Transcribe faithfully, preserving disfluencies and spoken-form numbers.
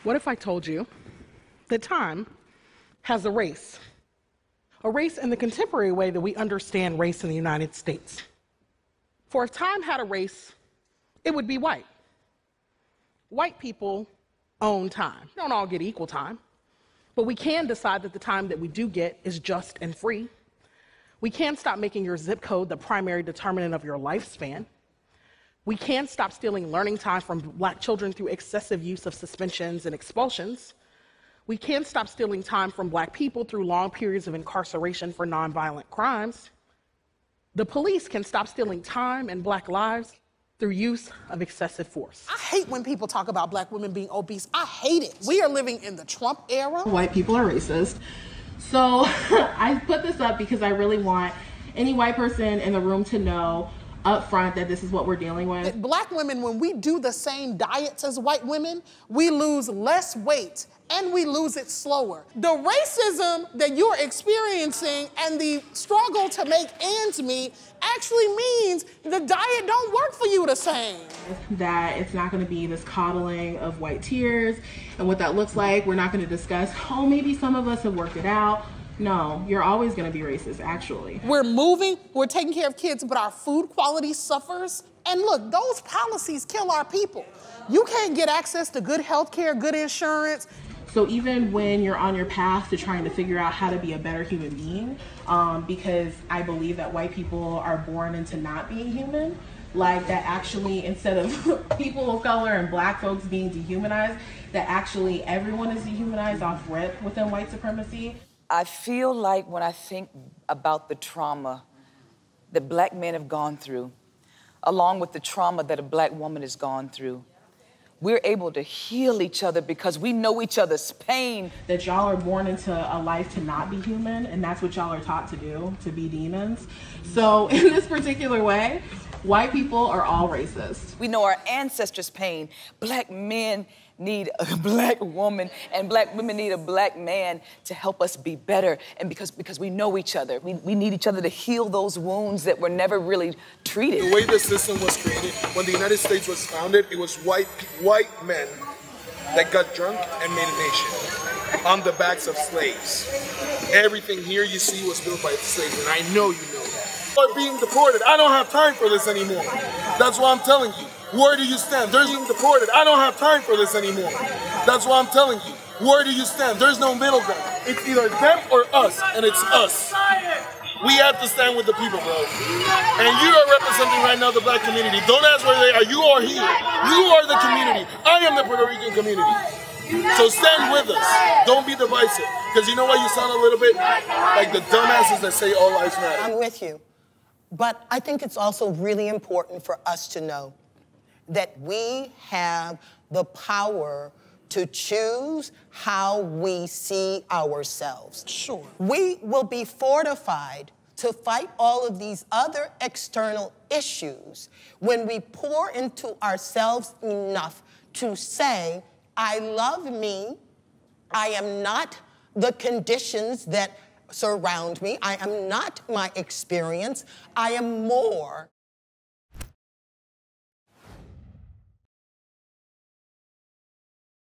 What if I told you that time has a race? A race in the contemporary way that we understand race in the United States. For if time had a race, it would be white. White people own time. We don't all get equal time, but we can decide that the time that we do get is just and free. We can stop making your zip code the primary determinant of your lifespan. We can stop stealing learning time from Black children through excessive use of suspensions and expulsions. We can stop stealing time from Black people through long periods of incarceration for nonviolent crimes. The police can stop stealing time and Black lives through use of excessive force. I hate when people talk about Black women being obese. I hate it. We are living in the Trump era. White people are racist. So I put this up because I really want any white person in the room to know up front that this is what we're dealing with. Black women, when we do the same diets as white women, we lose less weight and we lose it slower. The racism that you're experiencing and the struggle to make ends meet actually means the diet don't work for you the same. That it's not gonna be this coddling of white tears and what that looks like. We're not gonna discuss, oh, maybe some of us have worked it out. No, you're always gonna be racist, actually. We're moving, we're taking care of kids, but our food quality suffers. And look, those policies kill our people. You can't get access to good health care, good insurance. So even when you're on your path to trying to figure out how to be a better human being, um, because I believe that white people are born into not being human, like that actually, instead of people of color and Black folks being dehumanized, that actually everyone is dehumanized off rip within white supremacy. I feel like when I think about the trauma that Black men have gone through, along with the trauma that a Black woman has gone through, we're able to heal each other because we know each other's pain. That y'all are born into a life to not be human, and that's what y'all are taught to do, to be demons. So in this particular way, white people are all racist. We know our ancestors' pain. Black men need a Black woman, and Black women need a Black man to help us be better. And because, because we know each other, we, we need each other to heal those wounds that were never really treated. The way the system was created, when the United States was founded, it was white, white men that got drunk and made a nation on the backs of slaves. Everything here you see was built by slaves, and I know you know that. Are being deported. I don't have time for this anymore. That's what I'm telling you. Where do you stand? There's being deported. I don't have time for this anymore. That's what I'm telling you. Where do you stand? There's no middle ground. It's either them or us, and it's us. We have to stand with the people, bro. And you are representing right now the Black community. Don't ask where they are. You are here. You are the community. I am the Puerto Rican community. So stand with us. Don't be divisive. Because you know what? You sound a little bit like the dumbasses that say all lives matter. I'm with you. But I think it's also really important for us to know that we have the power to choose how we see ourselves. Sure. We will be fortified to fight all of these other external issues when we pour into ourselves enough to say, I love me, I am not the conditions that surround me, I am not my experience, I am more.